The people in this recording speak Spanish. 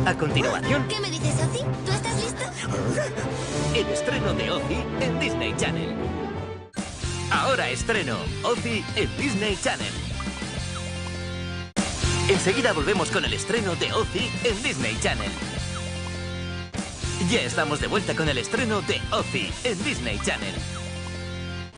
A continuación, ¿Qué me dices, Ozzy? ¿Tú estás listo? el estreno de Ozzy en Disney Channel. Ahora estreno Ozzy en Disney Channel. Enseguida volvemos con el estreno de Ozzy en Disney Channel. Ya estamos de vuelta con el estreno de Ozzy en Disney Channel.